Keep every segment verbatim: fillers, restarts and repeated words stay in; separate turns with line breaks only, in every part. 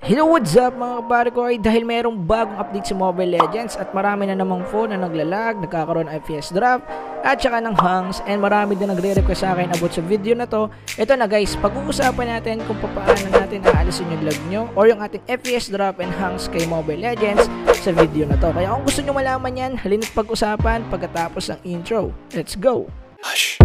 Hello, what's up mga kapare ko? Ay, dahil mayroong bagong update sa Mobile Legends at marami na namang phone na naglalag, nagkakaroon ng F P S drop at saka ng hangs, and marami din nagre-request sa akin about sa video na to. Ito na guys, pag-uusapan natin kung paano natin aalisin yung lag nyo or yung ating F P S drop and hangs kay Mobile Legends sa video na to. Kaya kung gusto nyo malaman yan, halina't pag-usapan pagkatapos ng intro. Let's go! Hush!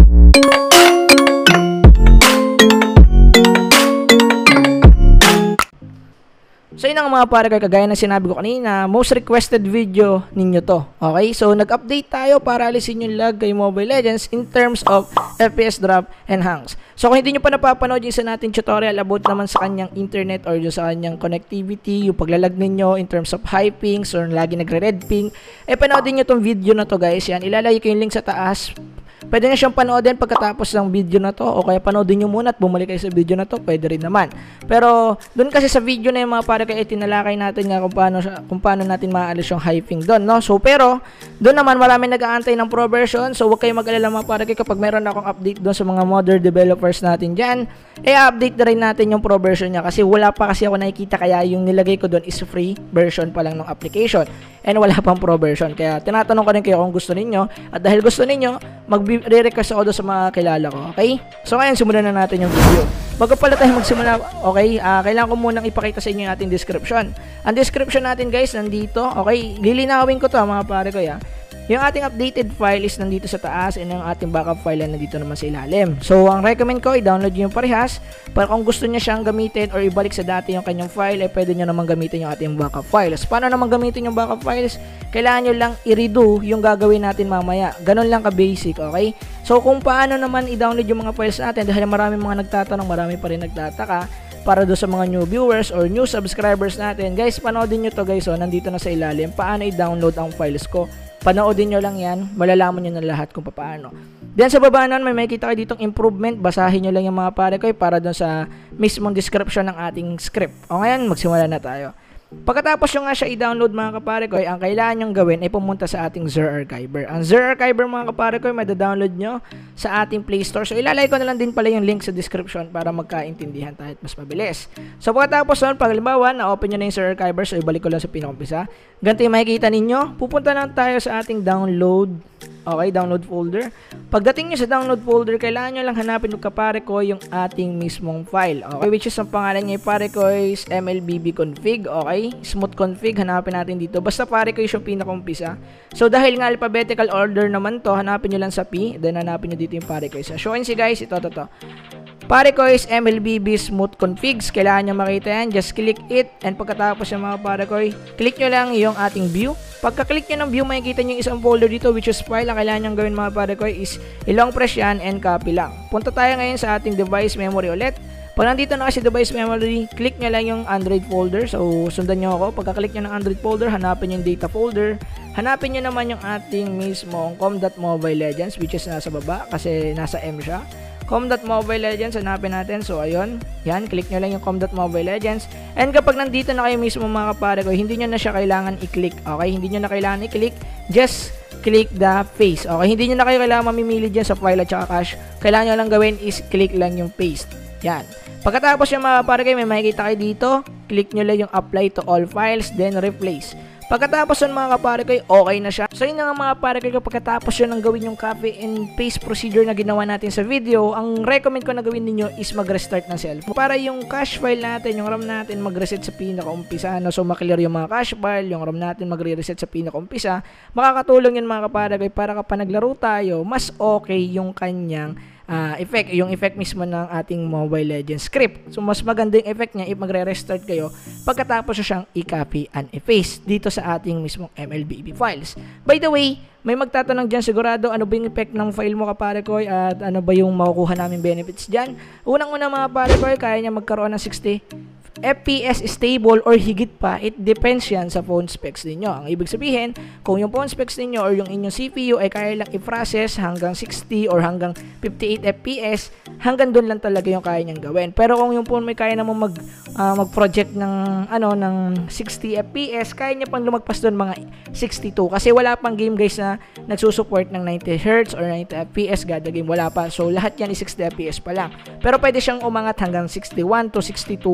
So yun ang mga pare ko, kagaya ng sinabi ko kanina, most requested video ninyo to. Okay, so nag-update tayo para alisin yung lag kay Mobile Legends in terms of F P S drop and hangs. So kung hindi nyo pa napapanood yung isa natin tutorial about naman sa kanyang internet or yung sa kanyang connectivity, yung paglalag ninyo in terms of high pings or lagi nagre-red ping, eh panoodin nyo tong video na to guys. Yan, ilalagay ko yung link sa taas. Pwede nyo siyang panoodin pagkatapos ng video na to, o kaya panoodin nyo muna at bumalik kayo sa video na to, pwede rin naman. Pero doon kasi sa video na yung mga pare kayo, tinalakay natin nga kung paano, kung paano natin maalis yung high ping doon, no? So pero doon naman marami nag-aantay ng pro version, so huwag kayong mag-alala mga pare kayo kapag meron akong update doon sa mga modern developers natin dyan, eh update na rin natin yung pro version niya kasi wala pa kasi ako nakikita, kaya yung nilagay ko doon is free version pa lang ng application and wala pang pro version. Kaya tinatanong ko rin kayo kung gusto ninyo, at dahil gusto ninyo, mag-re-request ako doon sa mga kilala ko, okay? So ngayon, simulan na natin yung video. Bago pala tayo magsimula, okay, uh, kailangan ko munang ipakita sa inyo yung ating description. Ang description natin guys, nandito, okay? Lilinawin ko to mga pare ko, ya. Yung ating updated file is nandito sa taas, and yung ating backup file na nandito naman sa ilalim. So, ang recommend ko, i-download nyo yung parehas. Para kung gusto nyo siyang gamitin or ibalik sa dati yung kanyang file, eh pwede nyo naman gamitin yung ating backup files. Paano naman gamitin yung backup files? Kailangan nyo lang i-redo yung gagawin natin mamaya. Ganon lang ka-basic, okay? So, kung paano naman i-download yung mga files natin, dahil marami mga nagtatanong, marami pa rin nagtataka, para do sa mga new viewers or new subscribers natin, guys, panoodin nyo to guys, oh, nandito na sa ilalim, paano i-download ang files ko. Panoodin nyo lang yan, malalaman nyo na lahat kung paano. Diyan sa baba nun, may makikita kayo ditong improvement, basahin nyo lang yung mga pare ko para doon sa mismong description ng ating script. O ngayon, magsimula na tayo. Pagkatapos nyo nga siya i-download mga kapare ko, ang kailangan nyo gawin ay pumunta sa ating Xur Archiver. Ang Xur Archiver mga kapare ko, may da-download nyo sa ating Play Store. So ilalagay ko na lang din pala yung link sa description para magkaintindihan tayo at mas mabilis. So pagkatapos nun, pag halimbawa, na-open nyo na yung Xur Archiver, so ibalik ko lang sa pinakaumpisa. Ganito yung makikita ninyo, pupunta lang tayo sa ating download. Okay, download folder. Pagdating nyo sa download folder, kailangan nyo lang hanapin ng kapare ko yung ating mismong file. Okay, which is ang pangalan niya, pare ko is M L B B config. Okay, smooth config, hanapin natin dito. Basta pare ko yung pinakaumpisa. So dahil nga alphabetical order naman to, hanapin nyo lang sa P, then hanapin nyo dito yung pare ko. So show si guys, ito, ito, ito. Pare ko is M L B B smooth configs. Kailangan nyo makita yan. Just click it. And pagkatapos yung mga pare ko, click nyo lang yung ating view. Pagka-click nyo ng view, makikita nyo yung isang folder dito, which is file. Ang kailangan nyo gawin mga pare ko is ilong press yan and copy lang. Punta tayo ngayon sa ating device memory ulit. Pag nandito na kasi device memory, click nyo lang yung Android folder. So, sundan nyo ako. Pagka-click nyo ng Android folder, hanapin yung data folder. Hanapin nyo naman yung ating mismong com.mobile legends, which is nasa baba kasi nasa M siya. com.mobile legends, hanapin natin. So, ayun. Yan, click nyo lang yung com.mobile legends. And kapag nandito na kayo mismo mga kapare ko, hindi nyo na siya kailangan i-click. Okay? Hindi nyo na kailangan i-click. Just click the paste. Okay? Hindi nyo na kayo kailangan mamimili dyan sa file at saka cache. Kailangan nyo lang gawin is click lang yung paste. Yan. Pagkatapos yung mga kapare ko, may makikita kayo dito. Click nyo lang yung apply to all files, then replace. Pagkatapos yun mga kapare ko, okay na siya. So yun nga mga kapare ko, pagkatapos yun ang gawin yung copy and paste procedure na ginawa natin sa video, ang recommend ko na gawin ninyo is mag-restart ng cellphone. Para yung cache file natin, yung RAM natin, mag-reset sa pinaka-umpisa. No? So maklear yung mga cache file, yung RAM natin magre-reset sa pinaka-umpisa. Makakatulong yun mga kapare ko para kapag naglaro tayo, mas okay yung kanyang Uh, effect, yung effect mismo ng ating Mobile Legends script. So, mas maganda yung effect niya if magre-restart kayo pagkatapos siyang i-copy and i-paste dito sa ating mismong M L B B files. By the way, may magtatanong dyan sigurado ano ba yung effect ng file mo kapare ko at ano ba yung makukuha namin benefits dyan. Unang-una mga pare ko, kaya niya magkaroon ng sixty F P S stable or higit pa. It depends yan sa phone specs ninyo. Ang ibig sabihin, kung yung phone specs ninyo or yung inyong C P U ay kaya lang i-process hanggang sixty or hanggang fifty-eight F P S, hanggang doon lang talaga yung kaya niyang gawin. Pero kung yung phone may kaya naman mag, uh, mag-project ng, ano, ng sixty F P S, kaya niya pang lumagpas doon mga sixty-two. Kasi wala pang game guys na nagsusupport ng ninety hertz or ninety F P S kada game. Wala pa. So lahat yan is sixty F P S pa lang. Pero pwede siyang umangat hanggang sixty-one to sixty-two plus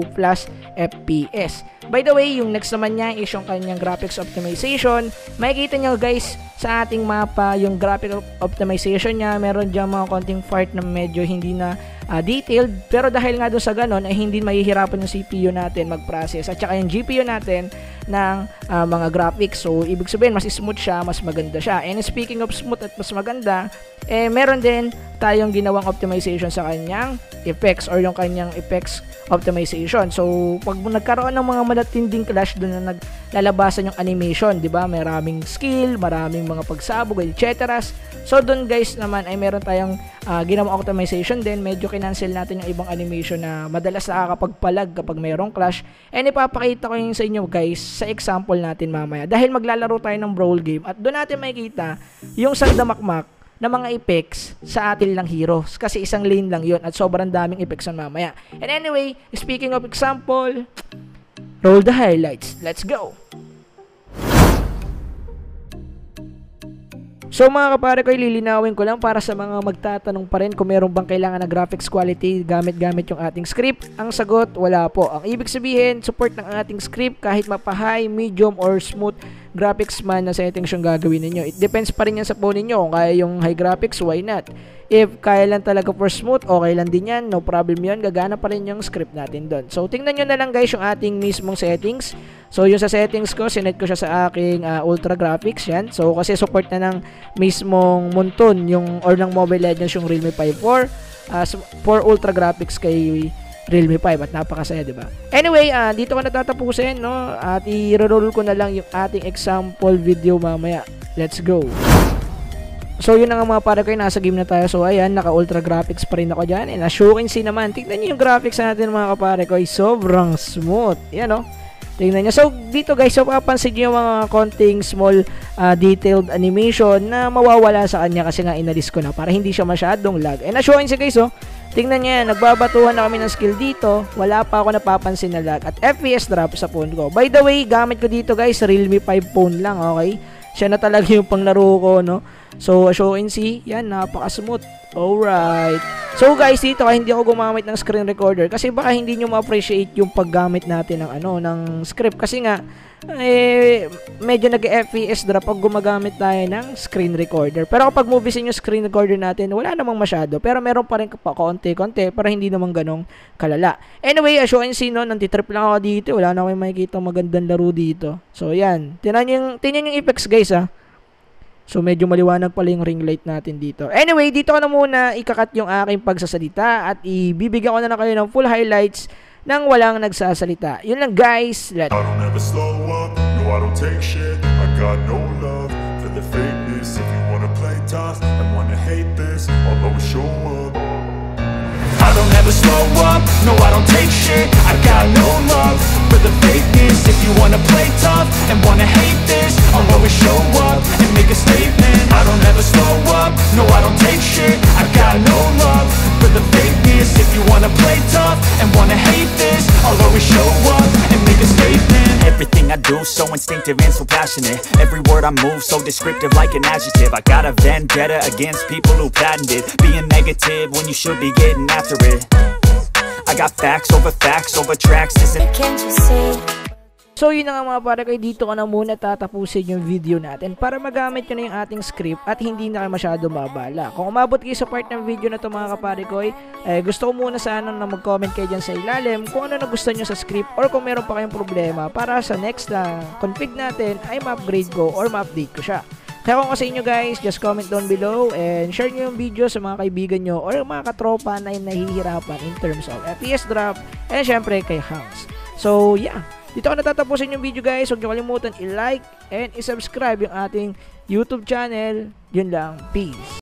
F P S. By the way, yung next naman niya is yung kanyang graphics optimization. Makikita nyo guys sa ating mapa yung graphic optimization niya. Meron dyan mga konting part na medyo hindi na uh, detailed. Pero dahil nga doon sa ganon ay hindi mahihirapan yung C P U natin mag-process at saka yung G P U natin ng uh, mga graphics. So ibig sabihin mas smooth siya, mas maganda siya. And speaking of smooth at mas maganda, eh meron din tayong ginawang optimization sa kanyang effects or yung kanyang effects optimization. So pag nagkaroon ng mga malatinding clash doon na naglalabasan yung animation, di ba? Maraming skill, maraming mga pagsabog, et cetera. So doon guys naman ay meron tayong uh, ginawang optimization din. Medyo kinancel natin yung ibang animation na madalas nakakapagpalag kapag mayroong clash. And ipapakita ko yun sa inyo guys sa example natin mamaya. Dahil maglalaro tayo ng brawl game at doon natin makikita yung sandamakmak na mga effects sa atin lang heroes kasi isang lane lang yun at sobrang daming effects na mamaya. And anyway, speaking of example, roll the highlights. Let's go! So mga kapare ko, lilinawin ko lang para sa mga magtatanong pa rin kung meron bang kailangan na graphics quality gamit-gamit yung ating script. Ang sagot, wala po. Ang ibig sabihin, support ng ating script kahit mapa-high, medium, or smooth graphics man na settings yung gagawin ninyo. It depends pa rin yan sa phone ninyo. Kung kaya yung high graphics, why not? If kaya lang talaga for smooth, okay lang din yan. No problem yun. Gagana pa rin yung script natin doon. So, tingnan nyo na lang guys yung ating mismong settings. So, yung sa settings ko, sinet ko siya sa aking uh, Ultra Graphics yan. So, kasi support na ng mismong Monton yung, or ng Mobile Legends yung Realme five four uh, for Ultra Graphics kay Realme five at napakasaya, diba? Anyway, uh, dito ko natatapusin, no? At i-roll ko na lang yung ating example video mamaya. Let's go! So yun na nga mga pare ko, nasa game na tayo. So ayan, naka ultra graphics pa rin ako dyan. And as you can see naman, tignan nyo yung graphics natin mga kapare ko, ay sobrang smooth. Yan o, tignan nyo. So dito guys, so papansin nyo yung mga konting small uh, detailed animation na mawawala sa kanya kasi nga inalis ko na para hindi siya masyadong lag. And as you can see guys, oh, tingnan nyo yan, nagbabatuhan na kami ng skill dito. Wala pa ako napapansin na lag at F P S drop sa phone ko. By the way, gamit ko dito guys, Realme five phone lang, okay? Siya na talaga yung panglaro ko, no? So, as you can see, yan, napaka-smooth. Alright. So, guys, dito, hindi ako gumamit ng screen recorder kasi baka hindi nyo ma-appreciate yung paggamit natin ng, ano, ng script. Kasi nga, eh, medyo nag-F P S drop pag gumagamit tayo ng screen recorder. Pero kapag movisin yung screen recorder natin, wala namang masyado. Pero meron pa rin pa konti-konti, pero hindi naman ganong kalala. Anyway, as you can see, no, nantitrip lang ako dito. Wala na akong makikita magandang laro dito. So, yan. Tinan yung, tinan yung effects, guys, ha. So, medyo maliwanag pala yung ring light natin dito. Anyway, dito ko na muna ikakat yung aking pagsasalita at ibibigyan ko na na kayo ng full highlights nang walang nagsasalita. Yun lang guys. Let's
I don't ever slow up, no I don't take shit. I got no love for the fakeness. If you wanna play tough and wanna hate this, I'll always show up. I don't ever slow up, no I don't take shit. I got no love for the fakeness. If you wanna play tough and wanna hate this, I'll always show up and make a statement. I don't ever slow up, no I don't take shit. I got no love for the fakeness. If you wanna play tough and wanna hate this, I'll always show up and make a statement.
Everything I do so instinctive and so passionate. Every word I move so descriptive like an adjective. I got a vendetta against people who patented being negative when you should be getting after it. I got facts over facts over tracks. Can't you see?
So yun na nga mga pare ko, dito ko na muna tatapusin yung video natin para magamit nyo na yung ating script at hindi na kayo masyado mabala. Kung umabot kayo sa part ng video na to mga kapare ko, eh, gusto ko muna sana na mag-comment kayo dyan sa ilalim kung ano na gusto nyo sa script or kung meron pa kayong problema para sa next na config natin ay ma-upgrade ko or ma-update ko siya. Kaya kung sa inyo guys, just comment down below and share nyo yung video sa mga kaibigan nyo or mga katropa na nahihirapan in terms of F P S drop and syempre kay Hanks. So yeah, dito ko natatapusin yung video guys. Huwag nyo kalimutan i-like and i-subscribe yung ating YouTube channel. Yun lang. Peace.